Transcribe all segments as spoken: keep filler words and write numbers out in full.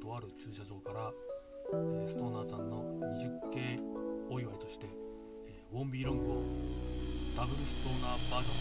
とある駐車場から、えー、ストーナーさんのにじゅっけいお祝いとして、えー、ウォンビーロングをダブルストーナーバージョン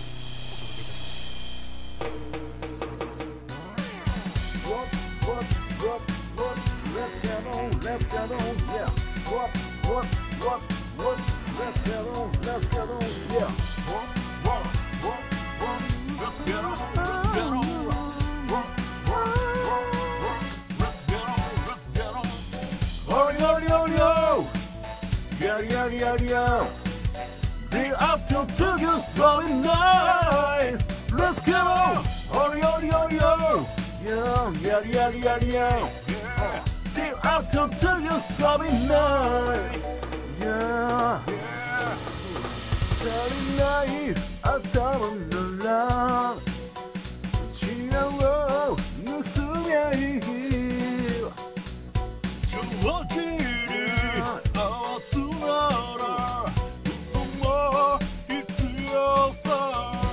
でお届けいたします。 What, what, what, what, let's get on, let's get on, yeah. What, what, what, what, let's get on, let's get on, yeah. What, what, what, what, let's get on, let's get on. What, what, what, what, let's get on, let's get on. Oh, yo, yo, yo, yeah, yeah, yeah, yeah. The afternoon took you solid night. Let's get on, oh, yo, yo, yo.Yeah, yeah, yeah, yeah, yeah. The afternoon till you stop at night. Yeah, yeah. Starry night, I thought on the line. 지나고 웃으며 이 주어지리 아수라라 웃음어 이트였어.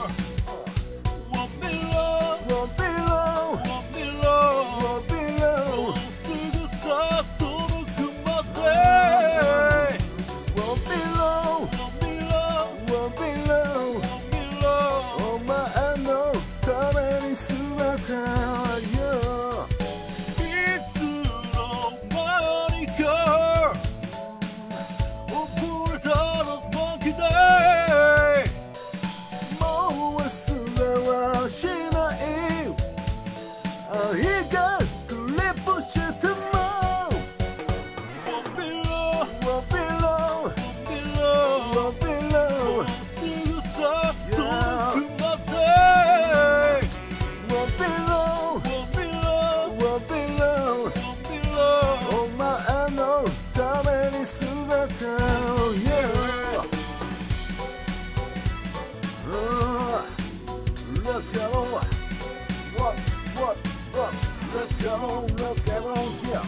Let's get on, what, what, what, let's get on, let's get on, yeah.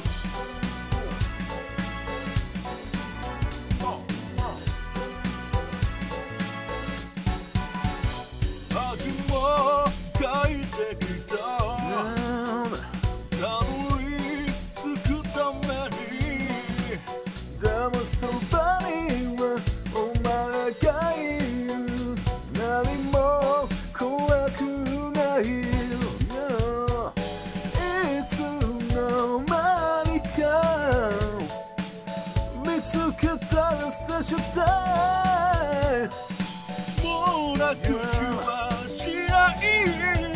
아직 뭐 가일 때 기다 다루이 스쿠터 메리 다무 somebody 와 오마의 가일 나리 뭐怖くないよいつの間にか見つけたらさしたいもうなくしはしない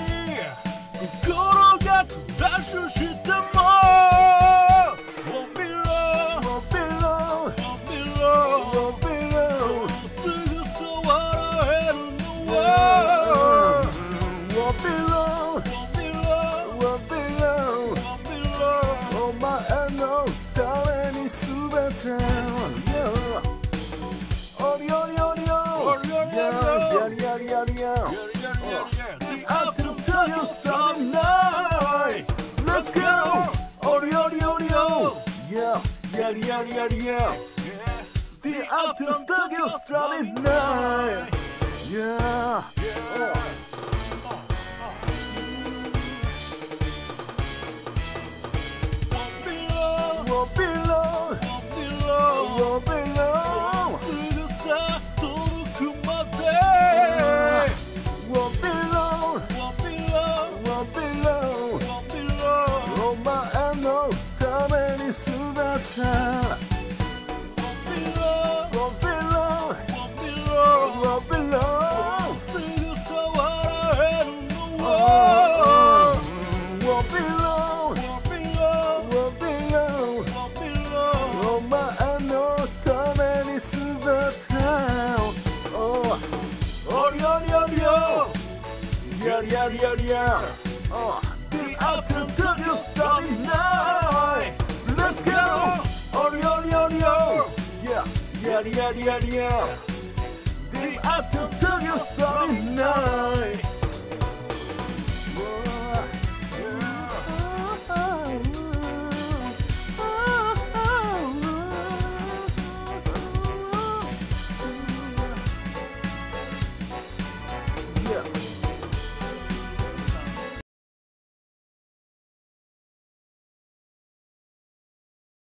心がクラッシュしてもWon't be long Won't be long Won't be long Won't be longすぐそ笑えるのはWon't be long Won't be long Won't be long Won't be long お前のために全ておりおりおりおりやりやりやりやThe afternoon till you start night Let's go おりおりおりおやりやりやりや The afternoon till you start night Yeah Won't be long, won't be long, won't be long. すぐさ届くまで Won't be long, won't be long, won't be long, won't be long. お前のために全て Won't be long, won't be long, won't be long, won't be long. すぐさ笑えるのは Won't be long, won't be long, won't be long.お前のために全ておりおりおりおやりやりやりや The afternoon till you start night Let's go おりおりおりおやりやりやりや The afternoon till you start night